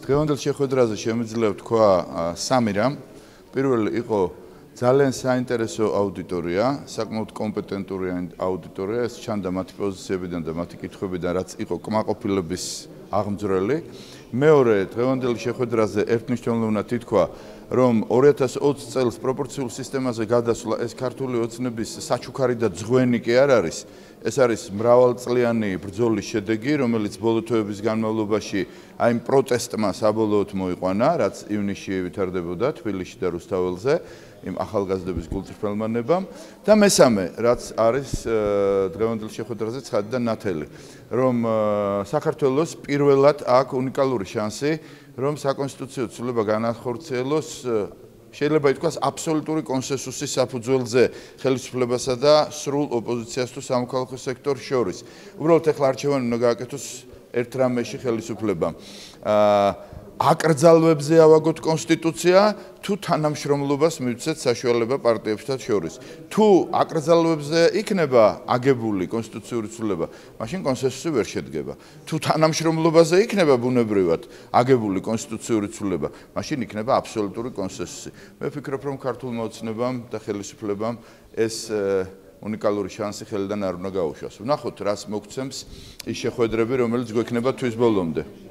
დღევანდელ შეხვედრაზე შემიძლია ვთქვა სამი რამ. პირველი იყო ძალიან საინტერესო აუდიტორია, საკმაოდ კომპეტენტური აუდიტორია, ეს ჩანდა მათი პოზიციებიდან და მათი კითხვებიდან, რაც იყო კმაყოფილების აღმძვრელი. მეორე, დღევანდელი შეხვედრაზე ერთნიშნულად უნდა თითქვა, რომ 2020 წელს პროპორციულ სისტემაზე გადასვლა ეს ქართული ოცნების საჩუქარი და ძღვენი კი არ არის. ეს არის მრავალწლიანი ბრძოლის შედეგი, რომელიც ბოლო თვეების განმავლობაში აი იმ პროტესტმა საბოლოოდ მოიყვანა, რაც ივნისში ვითარდებოდა თბილისში და რუსთაველზე, იმ ახალგაზრდების გულწრფელმა ნებამ. და მესამე, რაც არის დღევანდელ შეხვედრაზე ცხადი და ნათელი, რომ საქართველოს პირველად აქვს უნიკალური შანსი, რომ საკონსტიტუციო ცვლილება განახორციელოს შეიძლება ითქვას აბსოლუტური კონსენსუსის საფუძველზე ხელისუფლებასა და სრულ ოპოზიციას თუ სამოქალაქო სექტორს შორის. უბრალოდ ეხლა არჩევანი უნდა გააკეთოს ერთ რამეში ხელისუფლებამ. აკრძალვებზე ავაგოთ კონსტიტუცია, თუ თანამშრომლობას მივცეთ საშუალება პარტიებთან შორის. თუ აკრძალვებზე იქნება აგებული კონსტიტუციური ცვლილება, მაშინ კონსენსუსი ვერ შედგება. თუ თანამშრომლობაზე იქნება ბუნებრივად აგებული კონსტიტუციური ცვლილება, მაშინ იქნება აბსოლუტური კონსენსუსი. მე ვფიქრობ, რომ ქართულმა ოცნებამ და ხელისუფლებამ ეს უნიკალური შანსი ხელიდან არ უნდა გაუშვას. ვნახოთ, რას მოგცემს ის შეხვედრები, რომელიც გვექნება თვის ბოლომდე.